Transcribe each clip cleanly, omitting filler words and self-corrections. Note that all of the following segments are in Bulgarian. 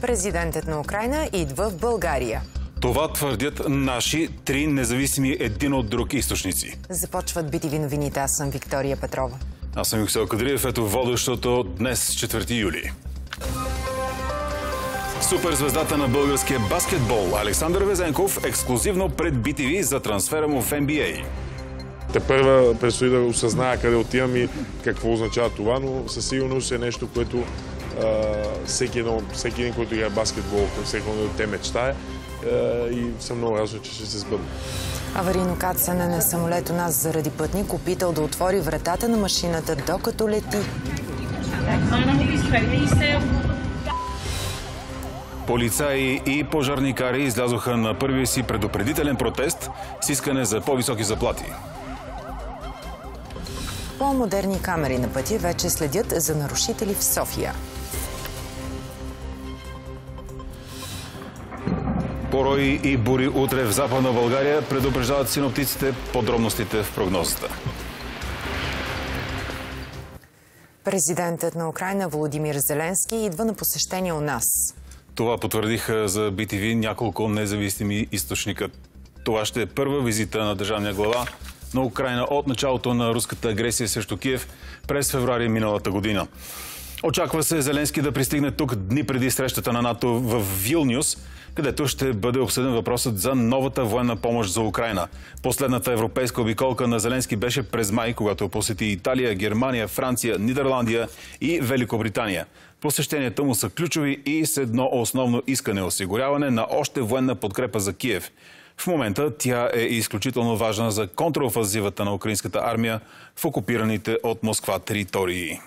Президентът на Украйна идва в България. Това твърдят наши три независими един от друг източници. Започват BTV новините. Аз съм Виктория Петрова. Аз съм Юксел Кадриев. Ето водещото днес, 4 юли. Суперзвездата на българския баскетбол Александър Везенков ексклузивно пред BTV за трансфера му в NBA. Тепърва предстои да осъзная къде отивам и какво означава това, но със сигурност е нещо, което всеки един, който играе баскетбол, всеки един от те мечтае и съм много радостен, че ще се сбъдне. Аварийно кацане на самолет у нас заради пътник опитал да отвори вратата на машината, докато лети. Полицаи и пожарникари излязоха на първия си предупредителен протест с искане за по-високи заплати. По-модерни камери на пътя вече следят за нарушители в София. Порои и бури утре в Западна България, предупреждават синоптиците. Подробностите в прогнозата. Президентът на Украйна Володимир Зеленски идва на посещение у нас. Това потвърдиха за BTV няколко независими източника. Това ще е първа визита на държавния глава на Украйна от началото на руската агресия срещу Киев през февруари миналата година. Очаква се Зеленски да пристигне тук дни преди срещата на НАТО в Вилнюс, където ще бъде обсъден въпросът за новата военна помощ за Украйна. Последната европейска обиколка на Зеленски беше през май, когато посети Италия, Германия, Франция, Нидерландия и Великобритания. Посещенията му са ключови и с едно основно искане – осигуряване на още военна подкрепа за Киев. В момента тя е изключително важна за контраофанзивата на украинската армия в окупираните от Москва територии.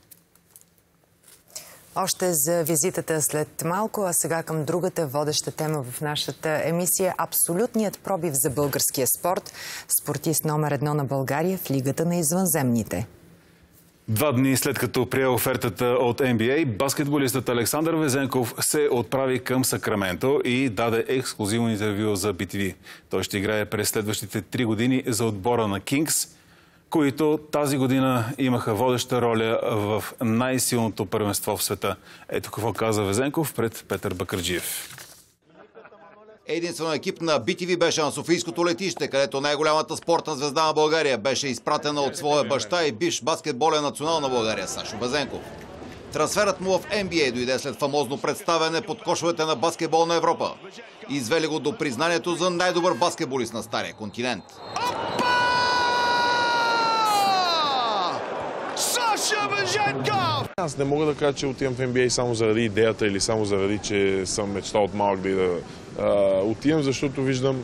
Още за визитата след малко, а сега към другата водеща тема в нашата емисия – абсолютният пробив за българския спорт. Спортист номер 1 на България в Лигата на извънземните. 2 дни след като прие офертата от NBA, баскетболистът Александър Везенков се отправи към Сакраменто и даде ексклузивно интервю за BTV. Той ще играе през следващите 3 години за отбора на Кингс, които тази година имаха водеща роля в най-силното първенство в света. Ето какво каза Везенков пред Петър Бакърджиев. Единствено екип на BTV беше на Софийското летище, където най-голямата спортна звезда на България беше изпратена от своя баща и бивш баскетболен национал на България Сашо Везенков. Трансферът му в NBA дойде след фамозно представяне под кошовете на баскетболна Европа. Извели го до признанието за най-добър баскетболист на стария континент. Аз не мога да кажа, че отивам в NBA само заради идеята или само заради, че съм мечтал от малък да отивам, защото виждам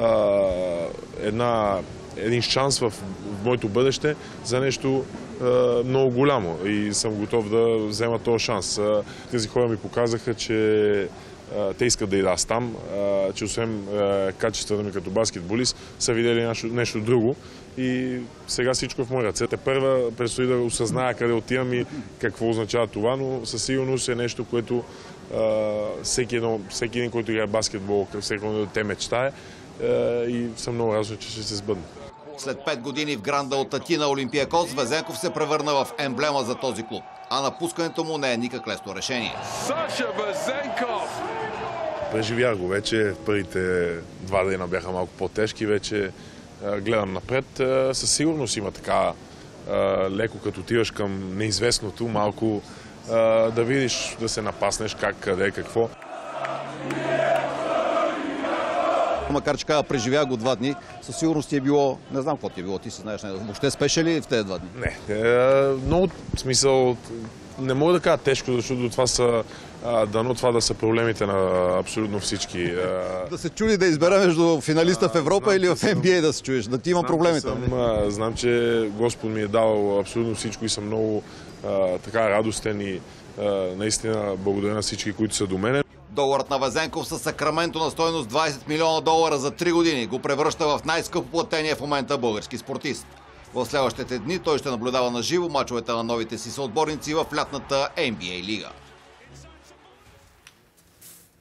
един шанс в моето бъдеще за нещо много голямо и съм готов да взема този шанс. Тези хора ми показаха, че те искат да и аз там, че освен качествата ми като баскетболист, са видели нещо друго и сега всичко е в мои ръце. Тепърва предстои да осъзная къде отивам и какво означава това, но със сигурност е нещо, което всеки един, който играе баскетбол, всеки един от те мечтае и съм много радостен, че ще се сбъдне. След 5 години в гранда от Атина Олимпиакос, Везенков се превърна в емблема за този клуб. А напускането му не е никак лесно решение. Саша Везенков! Преживях го вече. Първите 2 дена бяха малко по-тежки. Вече гледам напред. Със сигурност има така леко, като отиваш към неизвестното, малко да видиш, да се напаснеш как, къде, какво. Макар че каза, преживях го 2 дни, със сигурност ти е било, не знам какво ти е било, ти си знаеш, въобще спеше ли в тези 2 дни? Не, много смисъл, не мога да кажа тежко, защото това са, дано това да са проблемите на абсолютно всички. Да се чуди да избера между финалиста в Европа или в NBA да се чуеш, да ти има проблемите? Знам, че Господ ми е дал абсолютно всичко и съм много така радостен и наистина благодаря на всички, които са до мене. Договорът на Везенков със Сакраменто на стойност $20 милиона за 3 години го превръща в най-скъпо платения в момента български спортист. В следващите дни той ще наблюдава на живо мачовете на новите си съотборници в лятната NBA лига.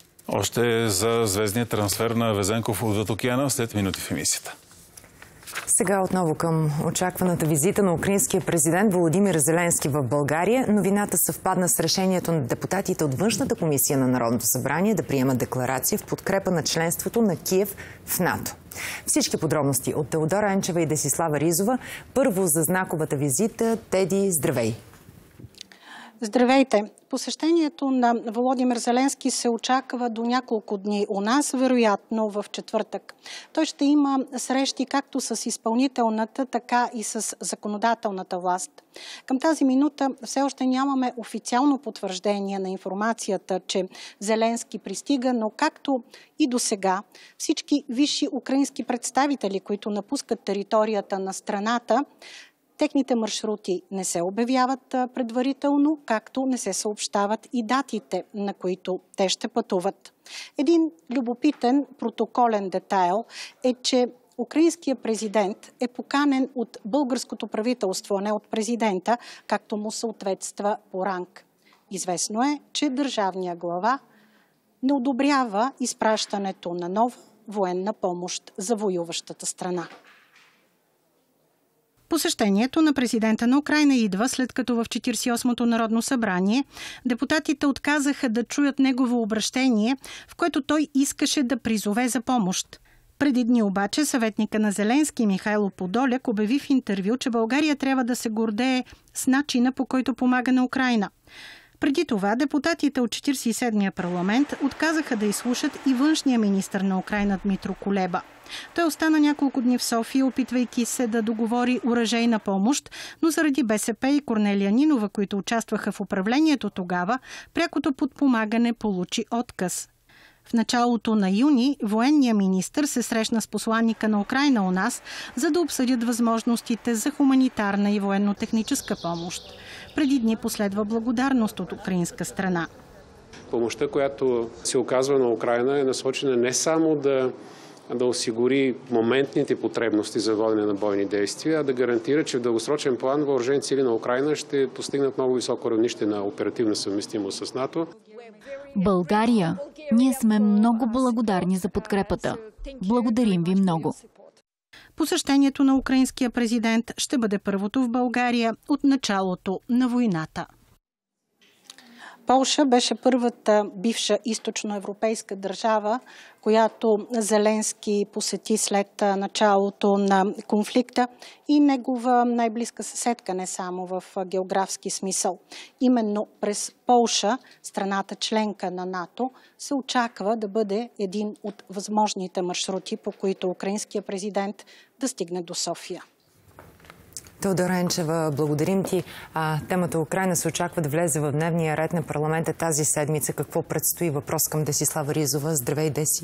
Още за звездния трансфер на Везенков отвъд океана след минути в емисията. Сега отново към очакваната визита на украинския президент Володимир Зеленски в България. Новината съвпадна с решението на депутатите от Външната комисия на Народното събрание да приемат декларация в подкрепа на членството на Киев в НАТО. Всички подробности от Теодора Енчева и Десислава Ризова. Първо за знаковата визита. Теди, здравей! Здравейте! Посещението на Володимир Зеленски се очаква до няколко дни у нас, вероятно в четвъртък. Той ще има срещи както с изпълнителната, така и с законодателната власт. Към тази минута все още нямаме официално потвърждение на информацията, че Зеленски пристига, но както и до сега, всички висши украински представители, които напускат територията на страната, техните маршрути не се обявяват предварително, както не се съобщават и датите, на които те ще пътуват. Един любопитен протоколен детайл е, че украинският президент е поканен от българското правителство, а не от президента, както му съответства по ранг. Известно е, че държавният глава не одобрява изпращането на нова военна помощ за воюващата страна. Посещението на президента на Украйна идва, след като в 48-то Народно събрание депутатите отказаха да чуят негово обращение, в което той искаше да призове за помощ. Преди дни обаче съветника на Зеленски Михайло Подоляк обяви в интервю, че България трябва да се гордее с начина, по който помага на Украйна. Преди това депутатите от 47-я парламент отказаха да изслушат и външния министър на Украйна Дмитро Кулеба. Той остана няколко дни в София, опитвайки се да договори оръжейна помощ, но заради БСП и Корнелия Нинова, които участваха в управлението тогава, прякото подпомагане получи отказ. В началото на юни военният министър се срещна с посланника на Украйна у нас, за да обсъдят възможностите за хуманитарна и военно-техническа помощ. Преди дни последва благодарност от украинска страна. Помощта, която се оказва на Украйна, е насочена не само да осигури моментните потребности за водене на бойни действия, а да гарантира, че в дългосрочен план въоръжените сили на Украйна ще постигнат много високо равнище на оперативна съвместимост с НАТО. България, ние сме много благодарни за подкрепата. Благодарим ви много. Посещението на украинския президент ще бъде първото в България от началото на войната. Полша беше първата бивша източноевропейска държава, която Зеленски посети след началото на конфликта и негова най-близка съседка, не само в географски смисъл. Именно през Полша, страната членка на НАТО, се очаква да бъде един от възможните маршрути, по които украинският президент да стигне до София. Теодора Енчева, благодарим ти. Темата Украйна се очаква да влезе в дневния ред на парламента тази седмица. Какво предстои? Въпрос към Десислава Ризова. Здравей, Деси!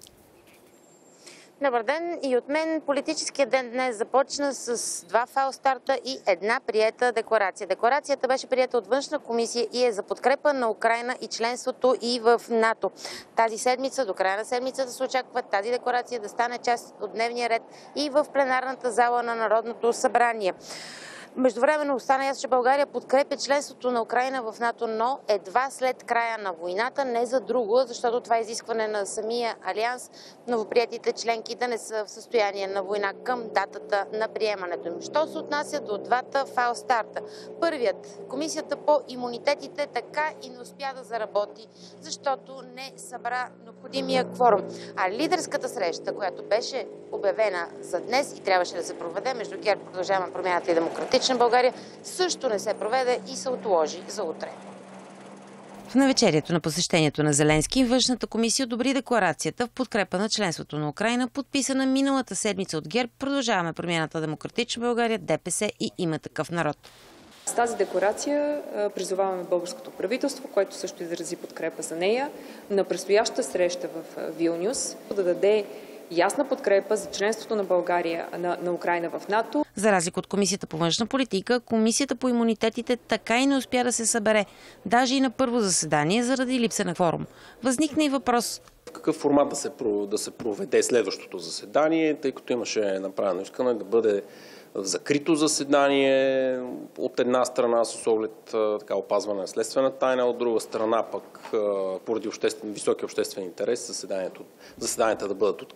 Добър ден и от мен. Политическият ден днес започна с два фалстарта и една приета декларация. Декларацията беше приета от Външна комисия и е за подкрепа на Украйна и членството и в НАТО. Тази седмица, до края на седмицата се очаква тази декларация да стане част от дневния ред и в пленарната зала на Народното събрание. Междувременно остана ясно, че България подкрепя членството на Украйна в НАТО, но едва след края на войната, не за друго, защото това е изискване на самия алианс, новоприетите членки да не са в състояние на война към датата на приемането им. Що се отнася до двата фалстарта? Първият, комисията по имунитетите така и не успя да заработи, защото не събра необходимия кворум. А лидерската среща, която беше обявена за днес и трябваше да се проведе между ГЕРБ, Продължаваме промяната и Демократична България, също не се проведе и се отложи за утре. В навечерието на посещението на Зеленски, Външната комисия одобри декларацията в подкрепа на членството на Украйна, подписана миналата седмица от ГЕРБ, Продължаваме промяната Демократична България, ДПС и Има такъв народ. С тази декларация призоваваме българското правителство, което също изрази подкрепа за нея, на предстоящата среща в Вилнюс да даде ясна подкрепа за членството на България, на Украйна в НАТО. За разлика от Комисията по външна политика, Комисията по имунитетите така и не успя да се събере, даже и на първо заседание, заради липса на кворум. Възникна и въпрос. В какъв формат да се проведе следващото заседание, тъй като имаше направено искане да бъде в закрито заседание от една страна с оглед опазване на следствена тайна, от друга страна пък поради високи обществен интерес заседанията да бъдат открити.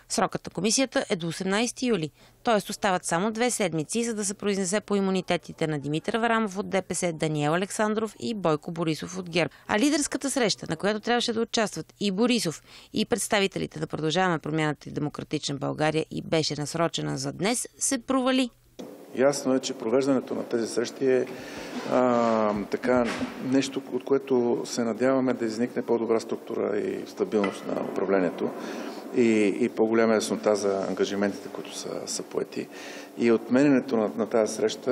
Срокът на комисията е до 18 юли, т.е. остават само 2 седмици, за да се произнесе по имунитетите на Димитър Аврамов от ДПС, Даниел Александров и Бойко Борисов от ГЕРБ. А лидерската среща, на която трябваше да участват и Борисов, и представителите да Продължаваме промяната и Демократична България и беше насрочена за днес, се провали. Ясно е, че провеждането на тези срещи е така нещо, от което се надяваме да изникне по-добра структура и стабилност на управлението и по-голяма яснота за ангажиментите, които са поети. И отменянето на тази среща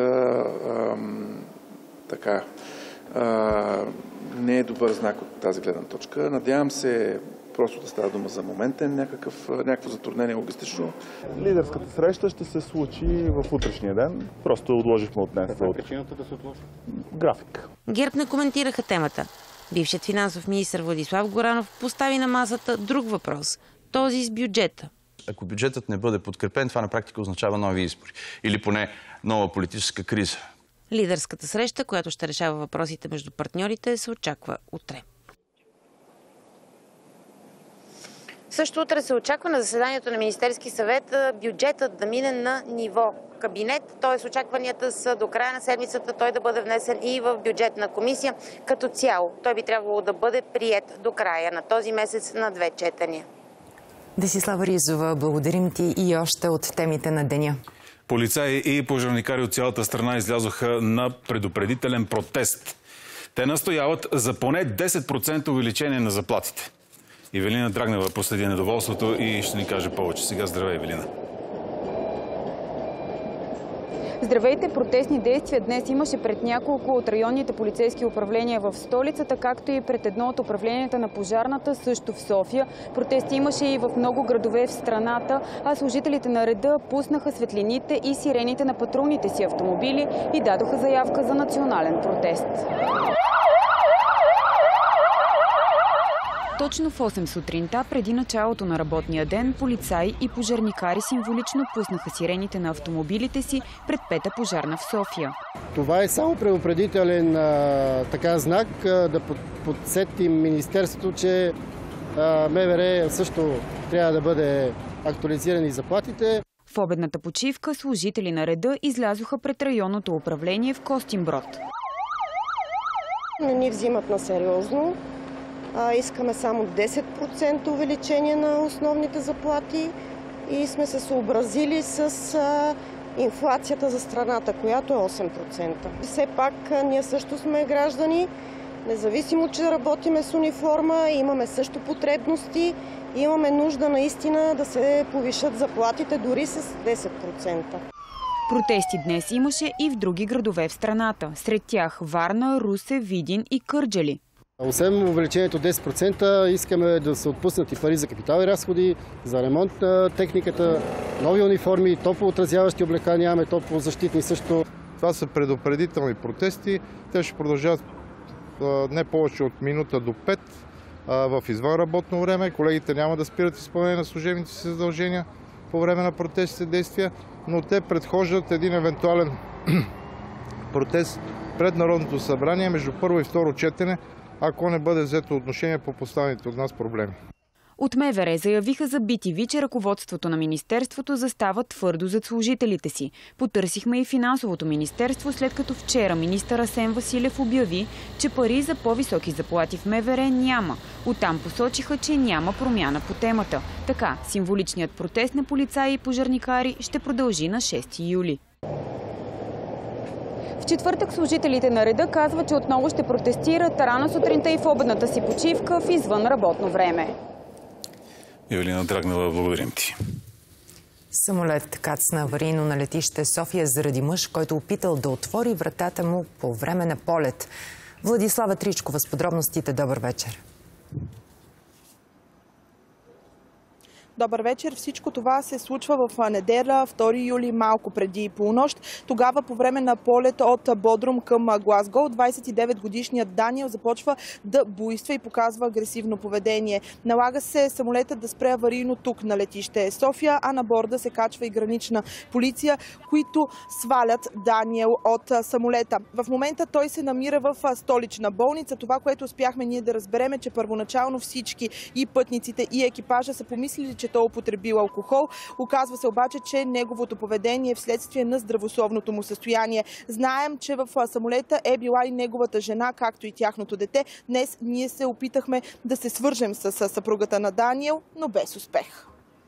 не е добър знак от тази гледна точка. Надявам се просто да става дума за моментен някакво затруднение логистично. Лидерската среща ще се случи в утрешния ден. Просто отложихме от днес. Каква е причината да се отложи? График. ГЕРБ не коментираха темата. Бившият финансов министър Владислав Горанов постави на масата друг въпрос. Този с бюджета. Ако бюджетът не бъде подкрепен, това на практика означава нови избори. Или поне нова политическа криза. Лидерската среща, която ще решава въпросите между партньорите, се очаква утре. Също утре се очаква на заседанието на Министерски съвет бюджетът да мине на ниво кабинет, т.е. очакванията са до края на седмицата той да бъде внесен и в бюджетна комисия. Като цяло той би трябвало да бъде приет до края на този месец на 2 четения. Десислава Ризова, благодарим ти и още от темите на деня. Полицаи и пожарникари от цялата страна излязоха на предупредителен протест. Те настояват за поне 10% увеличение на заплатите. Евелина Драгнева проследи недоволството и ще ни каже повече. Сега здравей, Евелина. Здравейте! Протестни действия днес имаше пред няколко от районните полицейски управления в столицата, както и пред едно от управленията на пожарната, също в София. Протести имаше и в много градове в страната, а служителите на реда пуснаха светлините и сирените на патрулните си автомобили и дадоха заявка за национален протест. Точно в 8 сутринта, преди началото на работния ден, полицаи и пожарникари символично пуснаха сирените на автомобилите си пред Пета пожарна в София. Това е само предупредителен знак да подсетим Министерството, че МВР също трябва да бъде актуализирани заплатите. В обедната почивка служители на реда излязоха пред районното управление в Костинброд. Не ни взимат на сериозно. Искаме само 10% увеличение на основните заплати и сме се съобразили с инфлацията за страната, която е 8%. Все пак ние също сме граждани, независимо, че работиме с униформа, имаме също потребности и имаме нужда наистина да се повишат заплатите дори с 10%. Протести днес имаше и в други градове в страната. Сред тях Варна, Русе, Видин и Кърджали. Освен увеличението 10%, искаме да се отпуснат и пари за капитални разходи, за ремонт на техниката, нови униформи, топлоотразяващи облекла нямаме, топлозащитни също. Това са предупредителни протести. Те ще продължат не повече от минута до 5 в извънработно време. Колегите няма да спират изпълнение на служебните си задължения по време на протестните действия, но те предхождат един евентуален протест пред Народното събрание между първо и второ четене, ако не бъде взето отношение по поставените от нас проблеми. От МВР заявиха за BTV, че ръководството на министерството застава твърдо зад служителите си. Потърсихме и финансовото министерство, след като вчера министър Асен Василев обяви, че пари за по-високи заплати в МВР няма. Оттам посочиха, че няма промяна по темата. Така, символичният протест на полицаи и пожарникари ще продължи на 6 юли. В четвъртък служителите на реда казват, че отново ще протестират рано сутринта и в обедната си почивка в извън работно време. Евелина Драгнева, благодарим ти. Самолет кацна аварийно на летище София заради мъж, който опитал да отвори вратата му по време на полет. Владислава Тричкова с подробностите. Добър вечер. Добър вечер. Всичко това се случва в неделя, 2 юли, малко преди полунощ. Тогава по време на полет от Бодрум към Глазго, 29-годишният Даниел започва да буйства и показва агресивно поведение. Налага се самолетът да спре аварийно тук на летище София, а на борда се качва и гранична полиция, които свалят Даниел от самолета. В момента той се намира в столична болница. Това, което успяхме ние да разберем, е, че първоначално всички и пътниците, и екипажа са помислили, че той употребил алкохол. Оказва се обаче, че неговото поведение е вследствие на здравословното му състояние. Знаем, че в самолета е била и неговата жена, както и тяхното дете. Днес ние се опитахме да се свържем с съпругата на Даниел, но без успех.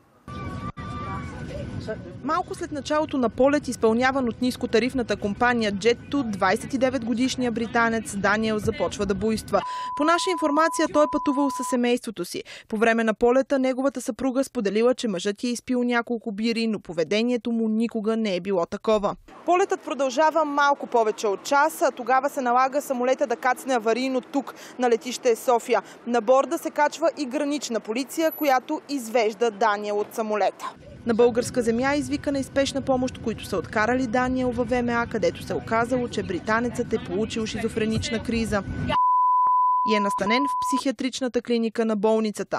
Малко след началото на полет, изпълняван от нискотарифната компания Jet2, 29-годишният британец Даниел започва да буйства. По наша информация, той е пътувал със семейството си. По време на полета неговата съпруга споделила, че мъжът е изпил няколко бири, но поведението му никога не е било такова. Полетът продължава малко повече от час, а тогава се налага самолета да кацне аварийно тук, на летище София. На борда се качва и гранична полиция, която извежда Даниел от самолета. На българска земя извикана и спешна помощ, които са откарали Даниел във ВМА, където се оказало, че британецът е получил шизофренична криза и е настанен в психиатричната клиника на болницата.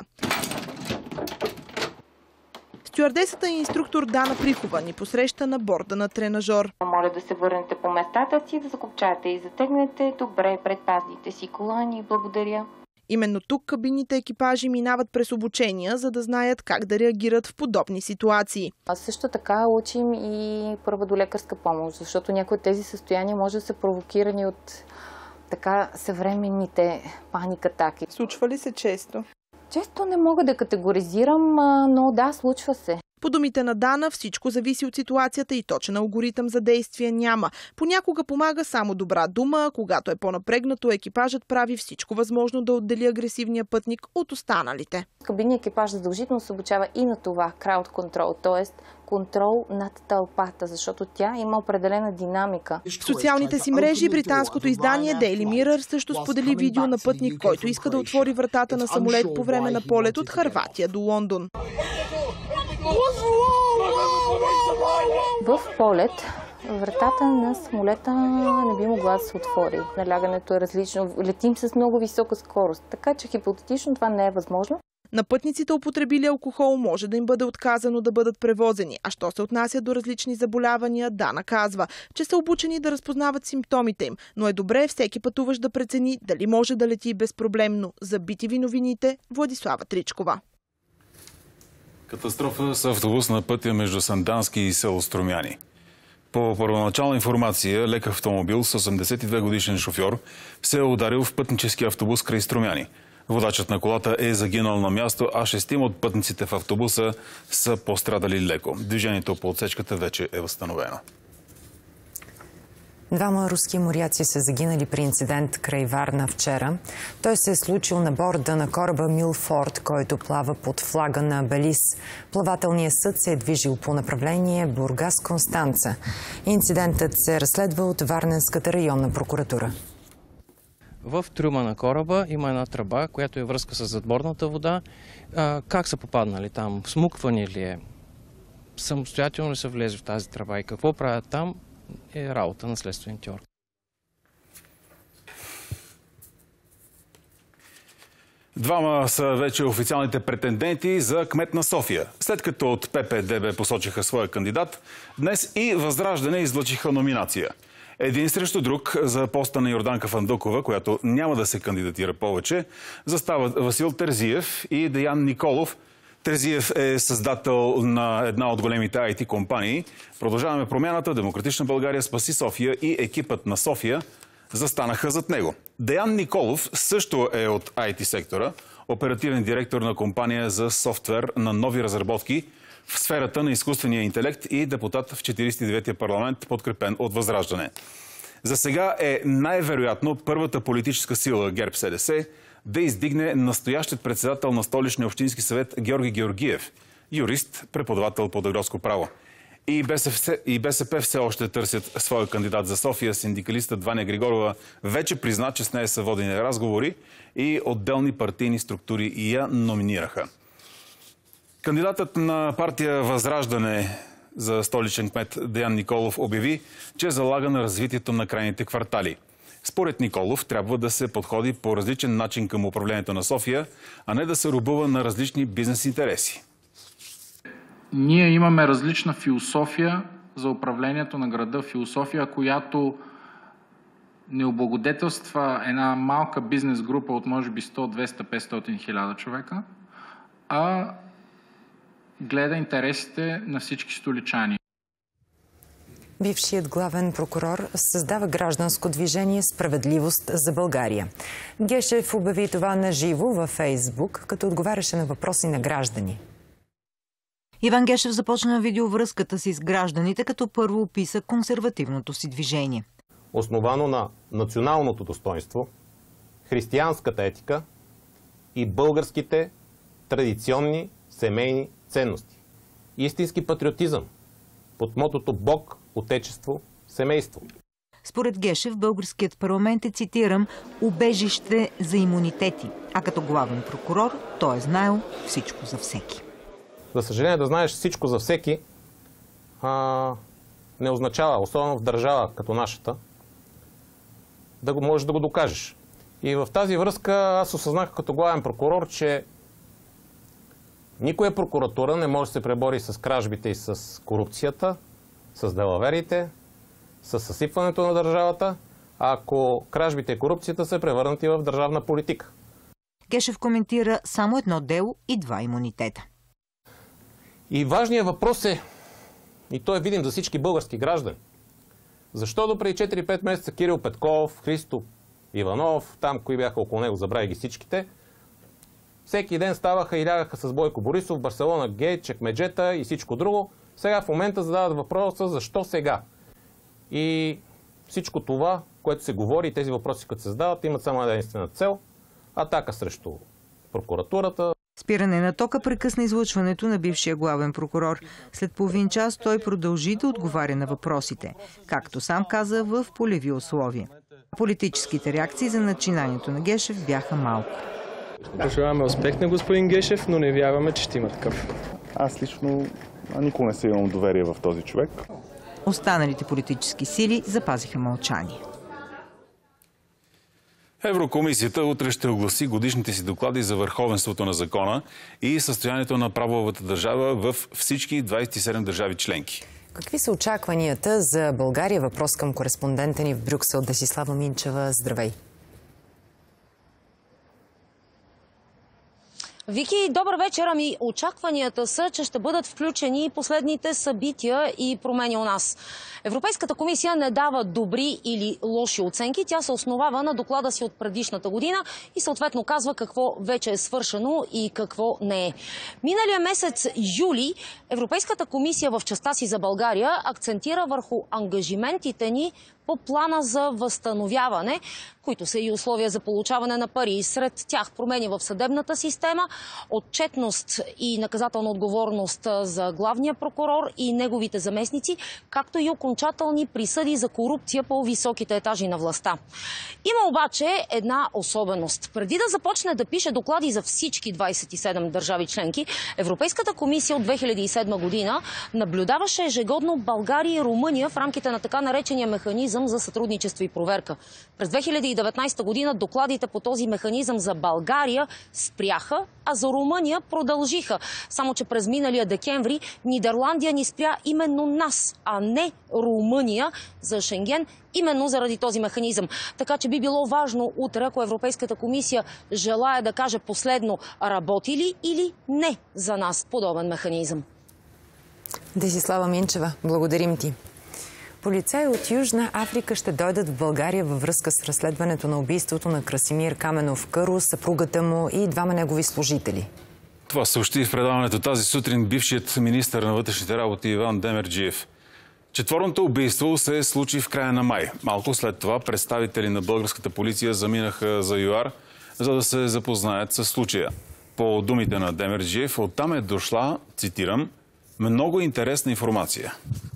Стюардесата и инструктор Дана Прихова ни посреща на борда на тренажор. Моля да се върнете по местата си, да закопчаете и затегнете. Добре, предпазните си колани. Благодаря. Именно тук кабинните екипажи минават през обучения, за да знаят как да реагират в подобни ситуации. А също така учим и първа долекарска помощ, защото някои от тези състояния може да са провокирани от така съвременните паникатаки. Случва ли се често? Често не мога да категоризирам, но да, случва се. По думите на Дана, всичко зависи от ситуацията и точен алгоритъм за действие няма. Понякога помага само добра дума, когато е по-напрегнато, екипажът прави всичко възможно да отдели агресивния пътник от останалите. Кабинният екипаж задължително се обучава и на това crowd control, т.е. контрол над тълпата, защото тя има определена динамика. В социалните си мрежи британското издание Daily Mirror също сподели видео на пътник, който иска да отвори вратата на самолет по време на полет от Хърватия до Лондон. В полет вратата на самолета не би могла да се отвори. Налягането е различно. Летим с много висока скорост, така че хипотетично това не е възможно. На пътниците, употребили алкохол, може да им бъде отказано да бъдат превозени. А що се отнася до различни заболявания, Дана казва, че са обучени да разпознават симптомите им, но е добре всеки пътуващ да прецени дали може да лети безпроблемно. За BTV новините, Владислава Тричкова. Катастрофа с автобус на пътя между Сандански и село Струмяни. По първоначална информация, лек автомобил с 82 годишен шофьор се е ударил в пътнически автобус край Струмяни. Водачът на колата е загинал на място, а 6 от пътниците в автобуса са пострадали леко. Движението по отсечката вече е възстановено. 2 руски моряци са загинали при инцидент край Варна вчера. Той се е случил на борда на кораба Милфорд, който плава под флага на Белиз. Плавателният съд се е движил по направление Бургас-Констанца. Инцидентът се разследва от Варненската районна прокуратура. В трюма на кораба има една тръба, която е връзка с задборната вода. Как са попаднали там? Смуквани ли е? Самостоятелно ли са влезли в тази тръба и какво правят там е работа на следствените органи. Двама са вече официалните претенденти за кмет на София. След като от ППДБ посочиха своя кандидат, днес и Възраждане излъчиха номинация. Един срещу друг за поста на Йорданка Фандъкова, която няма да се кандидатира повече, застават Васил Терзиев и Деян Николов. Терзиев е създател на една от големите IT компании. Продължаваме промяната. Демократична България, Спаси София и екипът на София застанаха зад него. Деян Николов също е от IT сектора, оперативен директор на компания за софтуер на нови разработки в сферата на изкуствения интелект и депутат в 49-я парламент, подкрепен от Възраждане. За сега е най-вероятно първата политическа сила ГЕРБ-СДС да издигне настоящият председател на Столичния общински съвет Георги Георгиев, юрист, преподавател по търговско право. И БСП все още търсят своя кандидат за София. Синдикалистът Ваня Григорова вече призна, че с нея са водени разговори и отделни партийни структури я номинираха. Кандидатът на партия Възраждане за столичен кмет Деян Николов обяви, че залага на развитието на крайните квартали. Според Николов трябва да се подходи по различен начин към управлението на София, а не да се рубува на различни бизнес интереси. Ние имаме различна философия за управлението на града. Философия, която не облагодетелства една малка бизнес група от може би 100, 200, 500 хиляда човека, а гледа интересите на всички столичани. Бившият главен прокурор създава гражданско движение "Справедливост за България". Гешев обяви това наживо във Фейсбук, като отговаряше на въпроси на граждани. Иван Гешев започна видеовръзката си с гражданите, като първо описа консервативното си движение. Основано на националното достоинство, християнската етика и българските традиционни семейни ценности. Истински патриотизъм под мотото Бог, Отечество, семейство. Според Гешев, българският парламент е, цитирам, убежище за имунитети, а като главен прокурор той е знаел всичко за всеки. За съжаление, да знаеш всичко за всеки не означава, особено в държава като нашата, да го можеш да го докажеш. И в тази връзка аз осъзнах като главен прокурор, че никоя прокуратура не може да се пребори с кражбите и с корупцията, с далаверите, с съсипването на държавата, ако кражбите и корупцията са превърнати в държавна политика. Гешев коментира само едно дело и 2 имунитета. И важният въпрос е, и той е видим за всички български граждани, защо до преди 4-5 месеца Кирил Петков, Христо Иванов, там кои бяха около него, забравя ги всичките, всеки ден ставаха и лягаха с Бойко Борисов, Барселона Гейт, чекмеджета и всичко друго. Сега в момента задават въпроса защо сега. И всичко това, което се говори, тези въпроси, които се задават, имат само единствена цел – атака срещу прокуратурата. Спиране на тока прекъсна излъчването на бившия главен прокурор. След половин час той продължи да отговаря на въпросите, както сам каза, в полеви условия. Политическите реакции за начинанието на Гешев бяха малко. Пожелаваме успех на господин Гешев, но не вярваме, че ще има такъв. Аз лично никога не съм имал доверие в този човек. Останалите политически сили запазиха мълчание. Еврокомисията утре ще огласи годишните си доклади за върховенството на закона и състоянието на правовата държава в всички 27 държави членки. Какви са очакванията за България? Въпрос към кореспондента ни в Брюксел Десислава Минчева. Здравей! Вики, добър вечер. Очакванията са, че ще бъдат включени последните събития и промени у нас. Европейската комисия не дава добри или лоши оценки. Тя се основава на доклада си от предишната година и съответно казва какво вече е свършено и какво не е. Миналия месец юли Европейската комисия в частта си за България акцентира върху ангажиментите ни по плана за възстановяване, които са и условия за получаване на пари. Сред тях промени в съдебната система, отчетност и наказателна отговорност за главния прокурор и неговите заместници, както и окончателни присъди за корупция по високите етажи на властта. Има обаче една особеност. Преди да започне да пише доклади за всички 27 държави членки, Европейската комисия от 2007 година наблюдаваше ежегодно България и Румъния в рамките на така наречения механизъм за сътрудничество и проверка. През 2019 година докладите по този механизъм за България спряха, а за Румъния продължиха. Само че през миналия декември Нидерландия ни спря именно нас, а не Румъния за Шенген, именно заради този механизъм. Така че би било важно утре, ако Европейската комисия желая да каже последно, работи ли или не за нас подобен механизъм. Десислава Минчева, благодарим ти. Полицаи от Южна Африка ще дойдат в България във връзка с разследването на убийството на Красимир Каменов Къру, съпругата му и 2 негови служители. Това съобщи в предаването тази сутрин бившият министър на вътрешните работи Иван Демерджиев. Четворното убийство се случи в края на май. Малко след това представители на българската полиция заминаха за ЮАР, за да се запознаят с случая. По думите на Демерджиев, оттам е дошла, цитирам, много интересна информация.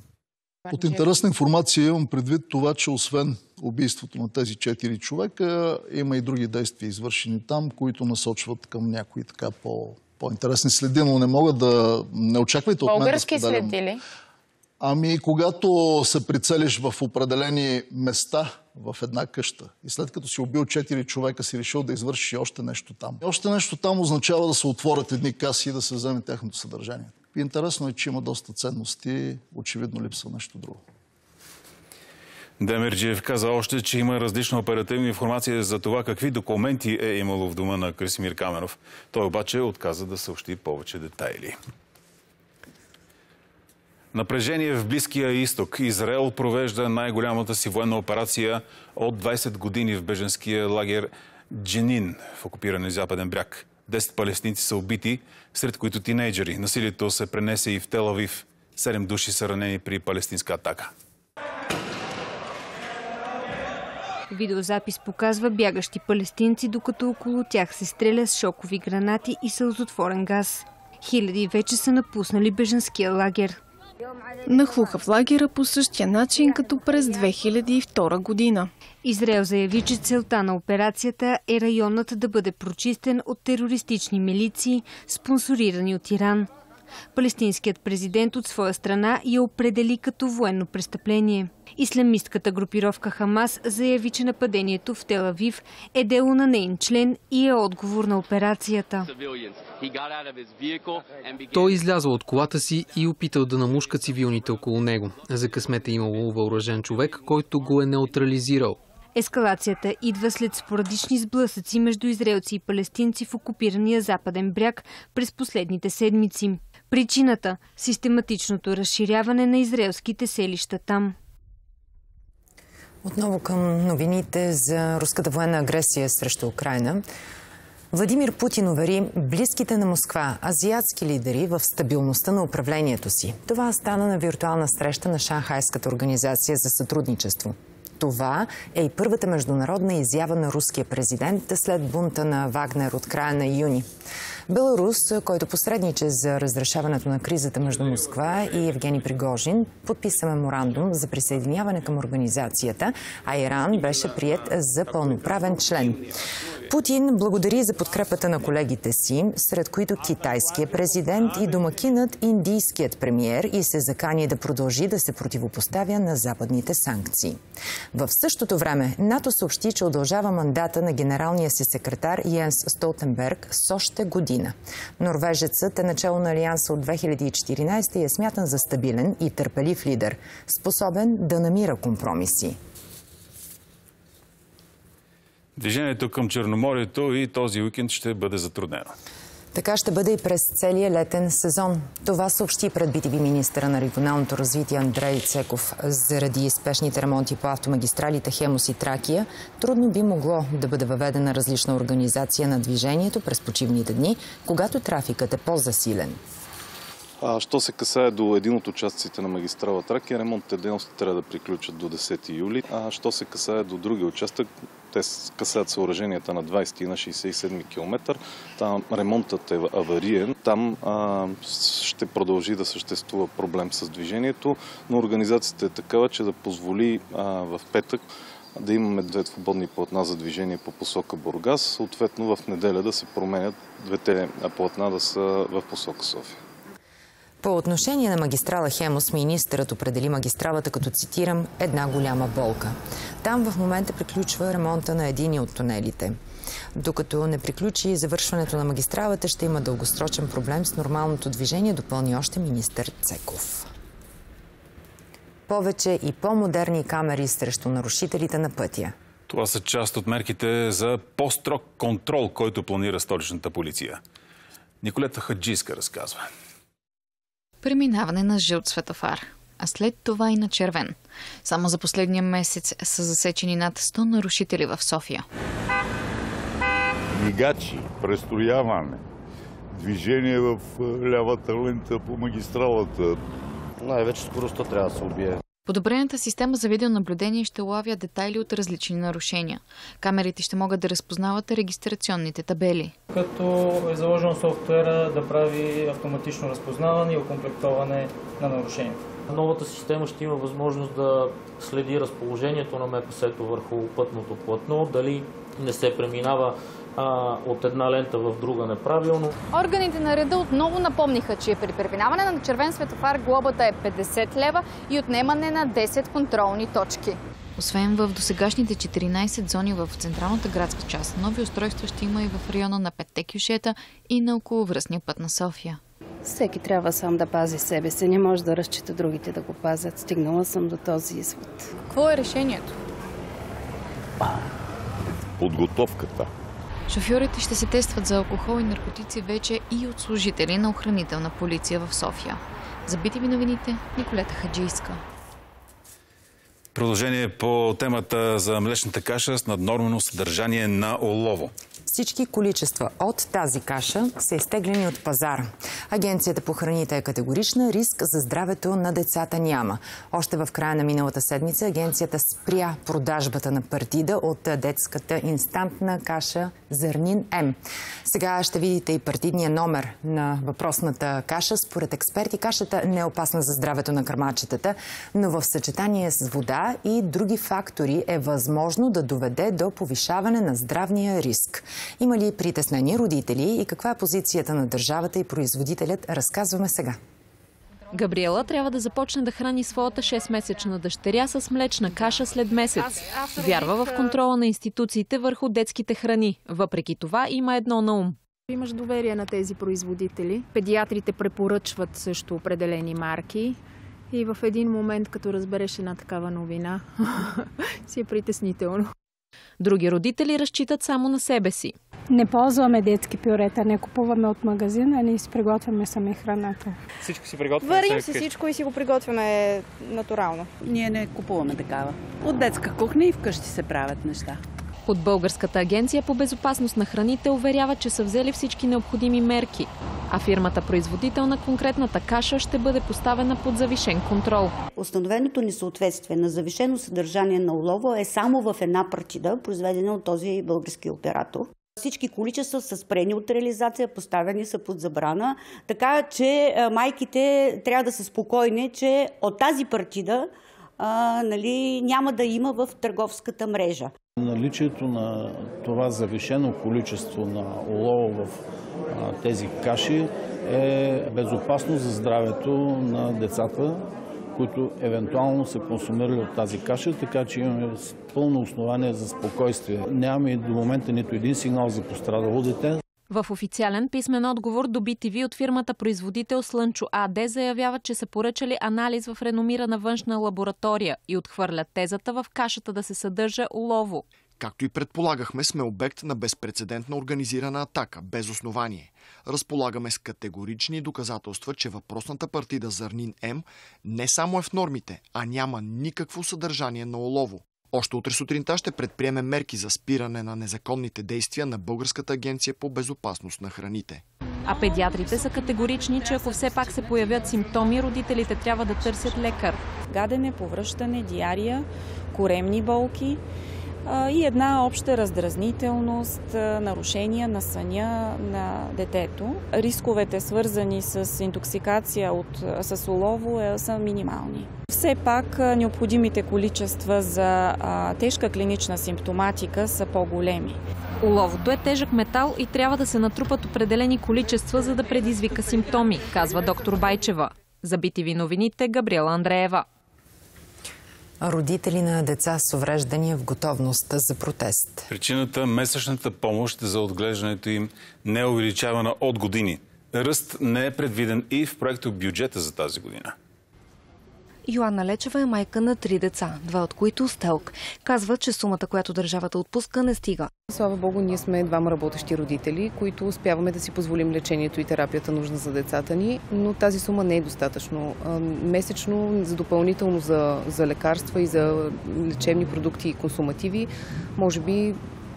От интересна информация имам предвид това, че освен убийството на тези 4 човека, има и други действия извършени там, които насочват към някои така по-интересни следи, но не мога да... Не очаквайте от мен да български споделям. следи ли? Ами, когато се прицелиш в определени места в една къща и след като си убил 4 човека, си решил да извършиш още нещо там. И още нещо там означава да се отворят едни каси и да се вземе тяхното съдържание. Интересно е, че има доста ценности, очевидно липсва нещо друго. Демерджиев каза още, че има различна оперативна информация за това какви документи е имало в дома на Красимир Каменов. Той обаче отказа да съобщи повече детайли. Напрежение в Близкия изток. Израел провежда най-голямата си военна операция от 20 години в беженския лагер Дженин в окупирания Западен бряг. 10 палестинци са убити, сред които тинейджери. Насилието се пренесе и в Тел Авив. 7 души са ранени при палестинска атака. Видеозапис показва бягащи палестинци, докато около тях се стреля с шокови гранати и сълзотворен газ. Хиляди вече са напуснали бежанския лагер. Нахлуха в лагера по същия начин, като през 2002 година. Израел заяви, че целта на операцията е районът да бъде прочистен от терористични милиции, спонсорирани от Иран. Палестинският президент от своя страна я определи като военно престъпление. Ислямистката групировка Хамас заяви, че нападението в Тел Авив е дело на неин член и е отговор на операцията. Той излязъл от колата си и опитал да намушка цивилните около него. За късмет е имало въоръжен човек, който го е неутрализирал. Ескалацията идва след спорадични сблъсъци между израелци и палестинци в окупирания Западен бряг през последните седмици. Причината – систематичното разширяване на израелските селища там. Отново към новините за руската военна агресия срещу Украйна. Владимир Путин увери близките на Москва азиатски лидери в стабилността на управлението си. Това стана на виртуална среща на Шанхайската организация за сътрудничество. Това е и първата международна изява на руския президент след бунта на Вагнер от края на юни. Беларус, който посредниче за разрешаването на кризата между Москва и Евгений Пригожин, подписа меморандум за присъединяване към организацията, а Иран беше приет за пълноправен член. Путин благодари за подкрепата на колегите си, сред които китайският президент и домакинът индийският премиер, и се закани да продължи да се противопоставя на западните санкции. В същото време НАТО съобщи, че удължава мандата на генералния си секретар Йенс Столтенберг с още година. Норвежецът е начало на алианса от 2014 и е смятан за стабилен и търпелив лидер, способен да намира компромиси. Движението към Черноморието и този уикенд ще бъде затруднено. Така ще бъде и през целия летен сезон. Това съобщи пред BTV министъра на регионалното развитие Андрей Цеков. Заради спешните ремонти по автомагистралите Хемус и Тракия, трудно би могло да бъде въведена различна организация на движението през почивните дни, когато трафикът е по-засилен. Що се касае до един от участъците на магистрала Тракия, ремонтните дейности трябва да приключат до 10 юли. Що се касае до другия участък, те касаят съоръженията на 20 и на 67 км. Там ремонтът е авариен. Там ще продължи да съществува проблем с движението, но организацията е такава, че да позволи в петък да имаме 2 свободни платна за движение по посока Бургас. Съответно в неделя да се променят 2 платна да са в посока София. По отношение на магистрала Хемус, министърът определи магистралата като, цитирам, една голяма болка. Там в момента приключва ремонта на едини от тунелите. Докато не приключи завършването на магистралата, ще има дългосрочен проблем с нормалното движение, допълни още министър Цеков. Повече и по-модерни камери срещу нарушителите на пътя. Това са част от мерките за по-строг контрол, който планира столичната полиция. Николета Хаджийска разказва. Преминаване на жълт светофар, а след това и на червен. Само за последния месец са засечени над 100 нарушители в София. Мигачи, престрояване, движение в лявата лента по магистралата. Най-вече скоростта трябва да се убие. Подобрената система за видеонаблюдение ще улавя детайли от различни нарушения. Камерите ще могат да разпознават регистрационните табели. Като е заложено софтуера да прави автоматично разпознаване и окомплектоване на нарушението. Новата система ще има възможност да следи разположението на МПС-то върху пътното платно, дали не се преминава от една лента в друга неправилно. Органите на реда отново напомниха, че при преминаване на червен светофар глобата е 50 лева и отнемане на 10 контролни точки. Освен в досегашните 14 зони в централната градска част, нови устройства ще има и в района на 5 кюшета и на околовръстния път на София. Всеки трябва сам да пази себе си, не може да разчита другите да го пазят. Стигнала съм до този извод. Какво е решението? Подготовката. Шофьорите ще се тестват за алкохол и наркотици вече и от служители на охранителна полиция в София. За BTV новините, Николета Хаджийска. Продължение по темата за млечната каша с наднормено съдържание на олово. Всички количества от тази каша са изтеглени от пазара. Агенцията по храните е категорична, риск за здравето на децата няма. Още в края на миналата седмица агенцията спря продажбата на партида от детската инстантна каша Зърнин М. Сега ще видите и партидния номер на въпросната каша. Според експерти кашата не е опасна за здравето на кърмачетата, но в съчетание с вода и други фактори е възможно да доведе до повишаване на здравния риск. Има ли притеснени родители и каква е позицията на държавата и производителят, разказваме сега. Габриела трябва да започне да храни своята 6-месечна дъщеря с млечна каша след месец. Вярва в контрола на институциите върху детските храни. Въпреки това има едно на ум. Имаш доверие на тези производители. Педиатрите препоръчват също определени марки. И в един момент, като разбереш една такава новина, си е притеснително. Други родители разчитат само на себе си. Не ползваме детски пюрета, не купуваме от магазина, ние си приготвяме сами храната. Всичко си приготвяме. Варим си всичко и си го приготвяме натурално. Ние не купуваме такава. От детска кухня и вкъщи се правят неща. От Българската агенция по безопасност на храните уверява, че са взели всички необходими мерки, а фирмата производител на конкретната каша ще бъде поставена под завишен контрол. Установеното несъответствие на завишено съдържание на олово е само в една партида, произведена от този български оператор. Всички количества са спрени от реализация, поставени са под забрана, така че майките трябва да са спокойни, че от тази партида няма да има в търговската мрежа. Наличието на това завишено количество на олово в тези каши е безопасно за здравето на децата, които евентуално са консумирали от тази каша, така че имаме пълно основание за спокойствие. Нямаме до момента нито един сигнал за пострадало дете. В официален писмен отговор до BTV от фирмата производител Слънчо АД заявяват, че са поръчали анализ в реномирана външна лаборатория и отхвърлят тезата в кашата да се съдържа олово. Както и предполагахме, сме обект на безпрецедентна организирана атака, без основание. Разполагаме с категорични доказателства, че въпросната партида Зърнин М не само е в нормите, а няма никакво съдържание на олово. Още утре сутринта ще предприемем мерки за спиране на незаконните действия на Българската агенция по безопасност на храните. А педиатрите са категорични, че ако все пак се появят симптоми, родителите трябва да търсят лекар. Гадене, повръщане, диария, коремни болки и една обща раздразнителност, нарушения на съня на детето. Рисковете, свързани с интоксикация с олово, са минимални. Все пак необходимите количества за тежка клинична симптоматика са по-големи. Оловото е тежък метал и трябва да се натрупат определени количества, за да предизвика симптоми, казва доктор Байчева. За BTV новините, Габриела Андреева. Родители на деца с увреждания в готовност за протест. Причината месечната помощ за отглеждането им не е увеличавана от години. Ръст не е предвиден и в проекто бюджета за тази година. Йоанна Лечева е майка на 3 деца, 2 от които с ТЕЛК. Казва, че сумата, която държавата отпуска, не стига. Слава Богу, ние сме 2 работещи родители, които успяваме да си позволим лечението и терапията нужна за децата ни, но тази сума не е достатъчно. Месечно за допълнително за лекарства и за лечебни продукти и консумативи, може би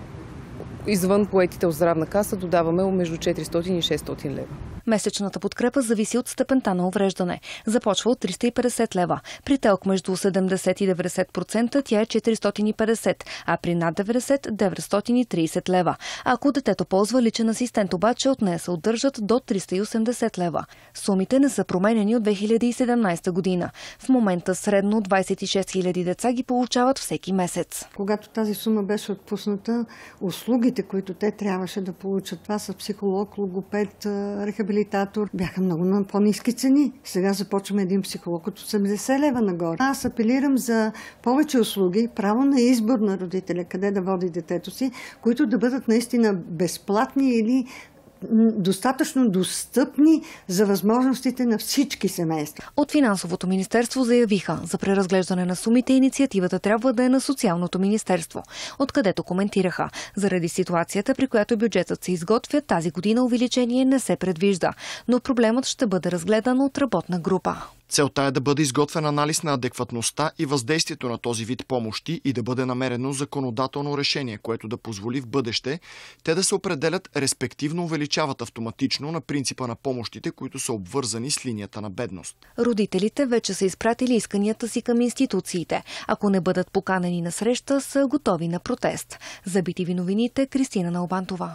извън поетите от здравна каса додаваме между 400 и 600 лева. Месечната подкрепа зависи от степента на увреждане. Започва от 350 лева. При ТЕЛК между 80 и 90% тя е 450, а при над 90 – 930 лева. Ако детето ползва личен асистент, обаче от нея се удържат до 380 лева. Сумите не са променени от 2017 година. В момента средно 26 000 деца ги получават всеки месец. Когато тази сума беше отпусната, услугите, които те трябваше да получат, това са психолог, логопед, рехабилитатор, бяха много на по-ниски цени. Сега започваме един психолог от 80 лева нагоре. Аз апелирам за повече услуги, право на избор на родителя, къде да води детето си, които да бъдат наистина безплатни или достатъчно достъпни за възможностите на всички семейства. От Финансовото министерство заявиха, за преразглеждане на сумите инициативата трябва да е на Социалното министерство, откъдето коментираха. Заради ситуацията, при която бюджетът се изготвя, тази година увеличение не се предвижда, но проблемът ще бъде разгледан от работна група. Целта е да бъде изготвен анализ на адекватността и въздействието на този вид помощи и да бъде намерено законодателно решение, което да позволи в бъдеще те да се определят, респективно увеличават автоматично на принципа на помощите, които са обвързани с линията на бедност. Родителите вече са изпратили исканията си към институциите. Ако не бъдат поканени на среща, са готови на протест. За BTV новините, Кристина Налбантова.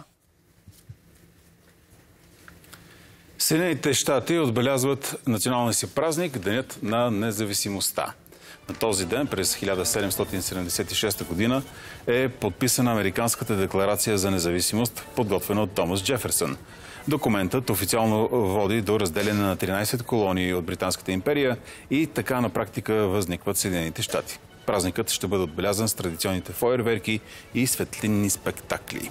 Съединените щати отбелязват националния си празник, Денят на независимостта. На този ден, през 1776 година, е подписана Американската декларация за независимост, подготвена от Томас Джеферсън. Документът официално води до разделяне на 13 колонии от Британската империя и така на практика възникват Съединените щати. Празникът ще бъде отбелязан с традиционните фойерверки и светлинни спектакли.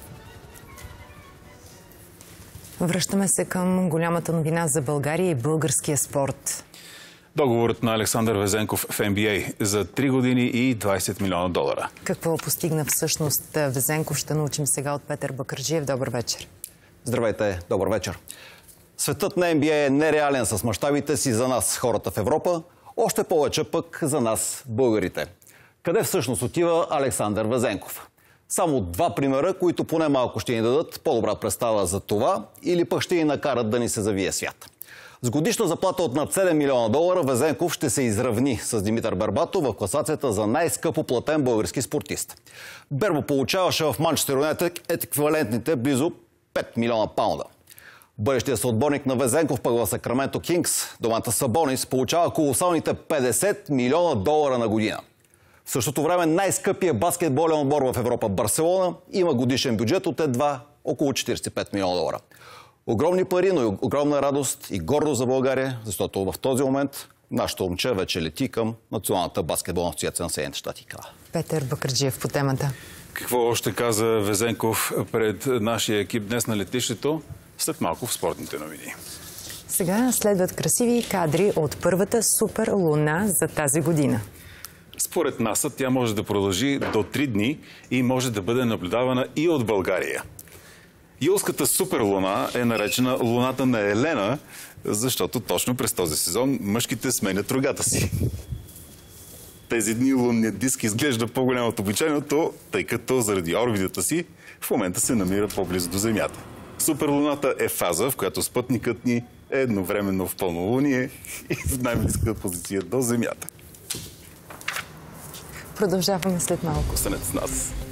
Връщаме се към голямата новина за България и българския спорт. Договорът на Александър Везенков в NBA за 3 години и $20 милиона. Какво постигна всъщност Везенков, ще научим сега от Петър Бакърджиев. Добър вечер. Здравейте, добър вечер. Светът на NBA е нереален с мащабите си за нас, хората в Европа, още повече пък за нас, българите. Къде всъщност отива Александър Везенков? Само два примера, които поне малко ще ни дадат по-добра представа за това или пък ще ни накарат да ни се завие свят. С годишна заплата от над $7 милиона Везенков ще се изравни с Димитър Бербатов в класацията за най-скъпо платен български спортист. Бербо получаваше в Манчестър Юнайтед еквивалентните близо 5 милиона паунда. Бъдещият съотборник на Везенков пък в Сакраменто Кингс, Домантас Сабонис, получава колосалните $50 милиона на година. В същото време най-скъпият баскетболен отбор в Европа, Барселона, има годишен бюджет от едва около $45 милиона. Огромни пари, но и огромна радост и гордост за България, защото в този момент нашето момче вече лети към Националната баскетболна асоциация на Съединените щати. Петър Бакърджиев по темата. Какво още каза Везенков пред нашия екип днес на летището? След малко в спортните новини. Сега следват красиви кадри от първата супер луна за тази година. Според НАСА тя може да продължи до 3 дни и може да бъде наблюдавана и от България. Юлската суперлуна е наречена луната на Елена, защото точно през този сезон мъжките сменят рогата си. Тези дни лунният диск изглежда по-голям от обичайното, тъй като заради орбитата си в момента се намира по-близо до Земята. Суперлуната е фаза, в която спътникът ни е едновременно в пълнолуние и в най-близка позиция до Земята. Продължаваме след малко. Останете с нас.